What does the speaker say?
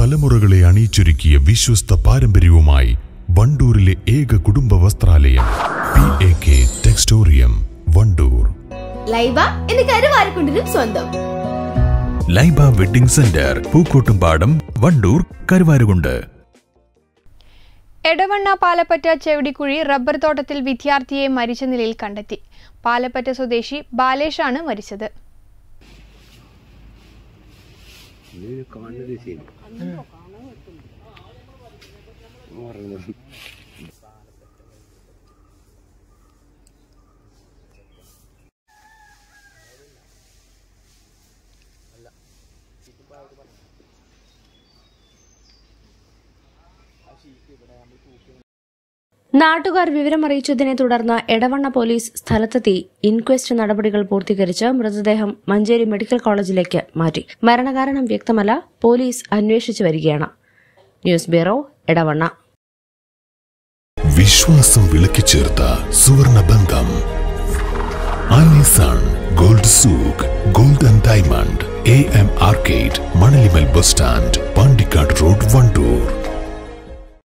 തലമുറകളെ അണിയിച്ചൊരുക്കിയ വിശ്വസ്ത പാരമ്പര്യവുമായി വണ്ടൂരിലെ ഏക കുടുംബ വസ്ത്രാലയം PAK ടെക്സ്റ്റോറിയം വണ്ടൂർ. ലൈബ എന്ന കരുവാരക്കുണ്ടിനും സ്വന്തം. Laiba wedding centre, Pookkottumpadam, Vandoor, Karuvarakundu. Edavanna Palappetta Chevidikkuzhi rubber തോട്ടത്തിൽ വിദ്യാർത്ഥിയെ മരിച്ച നിലയിൽ കണ്ടെത്തി. പാലപ്പറ്റ സ്വദേശി ബാലേഷാണ് മരിച്ചത്. നാട്ടുകാർ വിവരമറിയിച്ചതിനെ തുടർന്ന് എടവണ്ണ പോലീസ് സ്ഥലത്തെത്തി ഇൻക്വസ്റ്റ് നടപടികൾ പൂർത്തീകരിച്ച് മൃതദേഹം മഞ്ചേരി മെഡിക്കൽ കോളേജിലേക്ക് മാറ്റി. മരണകാരണം വ്യക്തമല്ല, പോലീസ് അന്വേഷിച്ചു വരികയാണ്. News bureau, Edavanna. വിശ്വാസം വിളക്കിച്ചേർത്ത സുവർണ ബന്ധം. Alison gold souk, gold and diamond, AM arcade, Manalimal bus stand, Pandikkad road, Wandoor.